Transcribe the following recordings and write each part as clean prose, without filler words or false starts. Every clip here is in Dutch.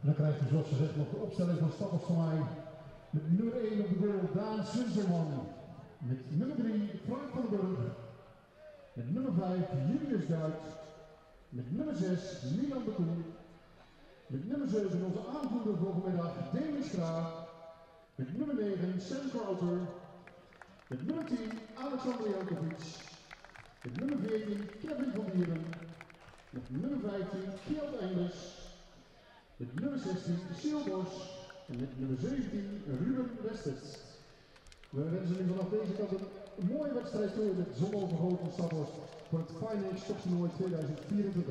dan krijgt u zoals gezegd nog de opstelling van Stappers van mij. Met nummer 1 op de goal Daan Swinselman. Met nummer 3 Frank van den Burg. Met nummer 5 Julius Duits. Met nummer 6 Milan de Koen. Met nummer 7 onze aanvoerder voor vanmiddag Demis Graaf. Met nummer 9 Sam Crowther. Met nummer 10 Alexander Jankovic. Met nummer 14 Kevin van Dieren. Met nummer 15 Kjeld Engels. Met nummer 16 Sil Bos. En met nummer 17 Ruben Westers. We wensen u vanaf deze kant een mooie wedstrijd toe met zonovergoten Staphorst voor het Finance Toptoernooi 2024.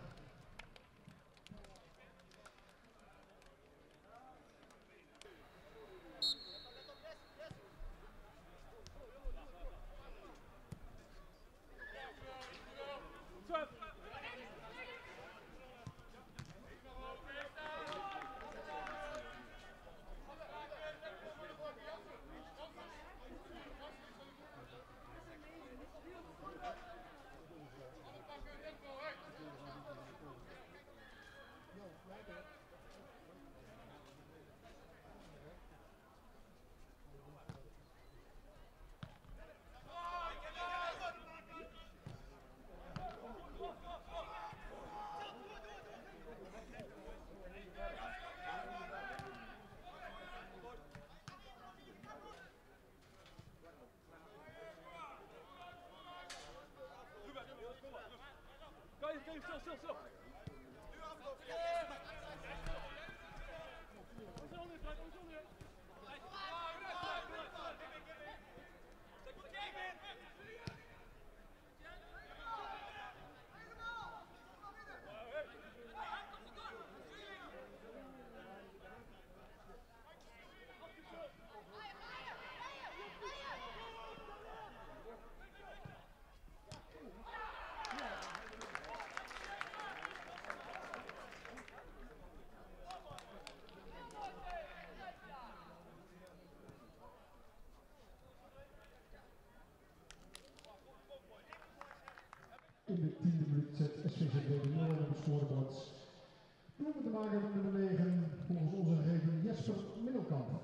Stil. In de 10e minuut zet SVZ de 0 op het scorebord. Doelpunt te maken met nummer 9, volgens onze gegevens Jesper Middelkamp.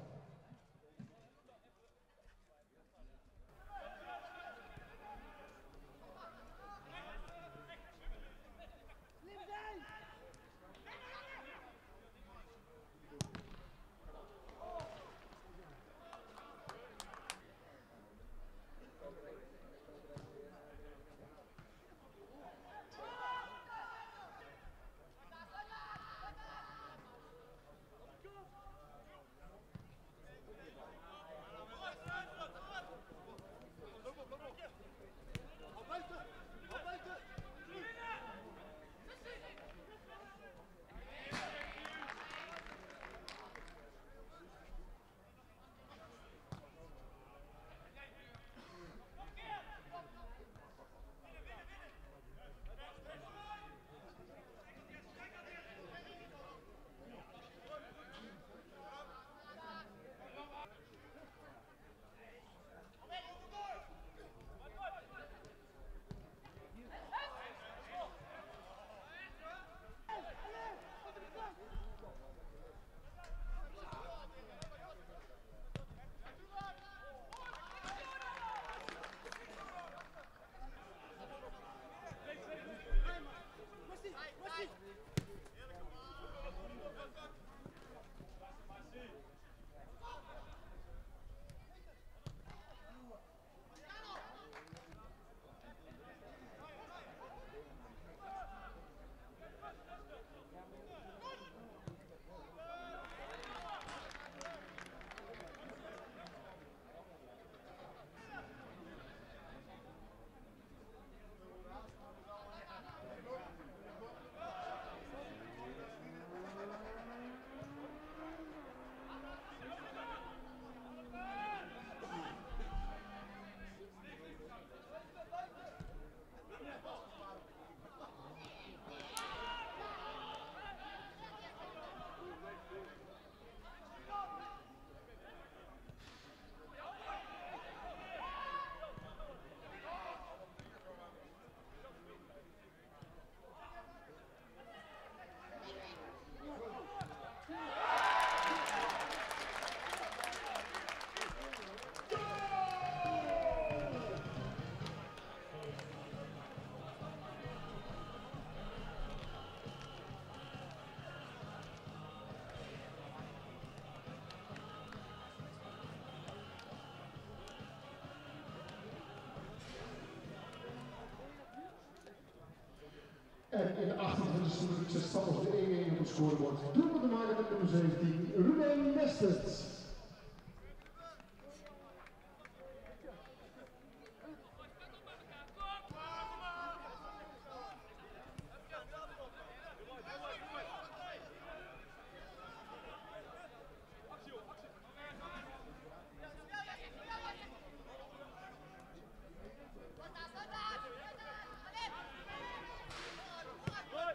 en de 28 stoelen, 6 stappers de 1-1 op het scorebord. Doelpunt te maken met nummer 17, Ruben Mestert.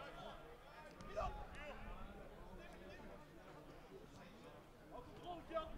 Ja.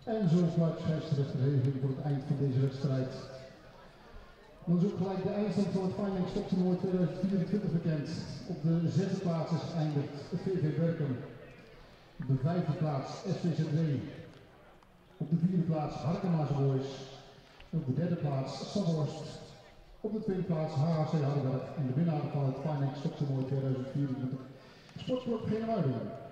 En zo fluit scheidsrechter Heving voor het eind van deze wedstrijd. Dan is ook gelijk de eindstand van het Finance Stoptoernooi 2024 bekend. Op de 6e plaats is geëindigd VV Berken. Op de 5e plaats SVZW. Op de 4e plaats Harkema's Boys. En op de 3e plaats Sandhorst. Op de 2e plaats HHC Hardenberg. En de winnaar van het Finance Stoptoernooi 2024 Sportclub Genemuiden.